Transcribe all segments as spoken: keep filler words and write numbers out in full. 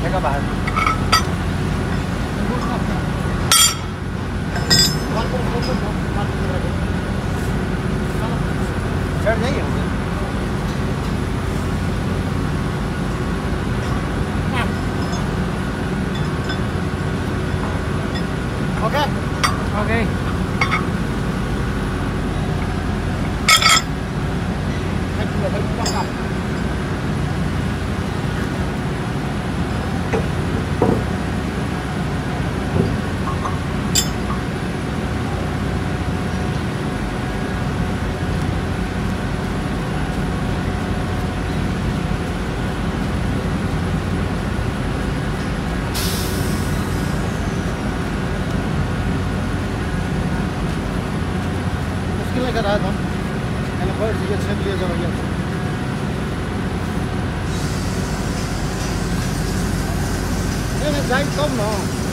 फेंका बाहर। चढ़ जाइए ओके ओके लेकर आया था मैंने बैठ दिया छेक लिया जब गया नहीं जाए कब ना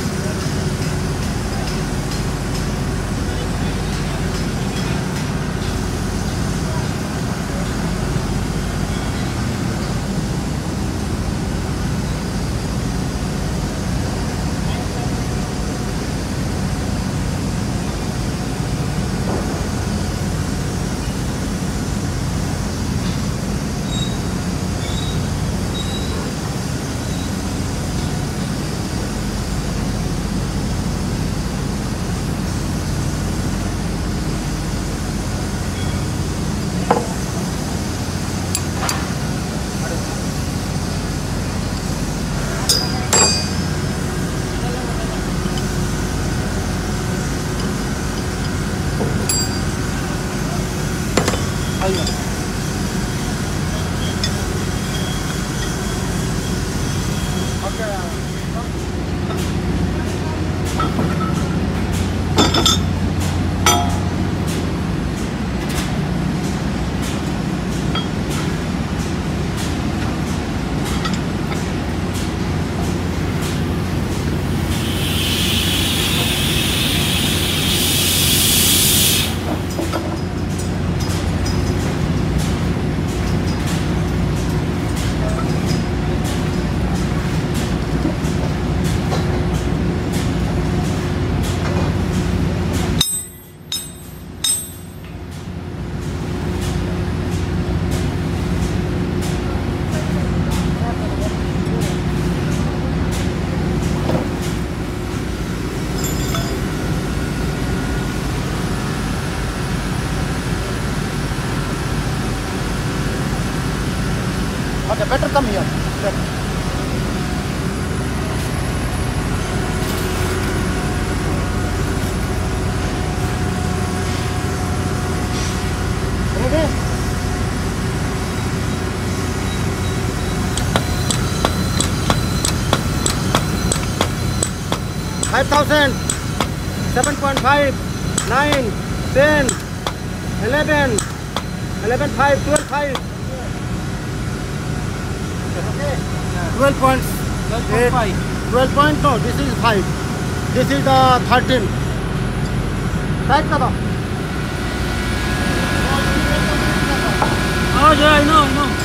Okay, better come here. Better. Ready? Five thousand, seven point five, nine, ten, eleven, eleven five, twelve five. twelve points. twelve point five. twelve point no, this is five. This is the thirteen. Right, Kada? Oh, yeah, I know, I know.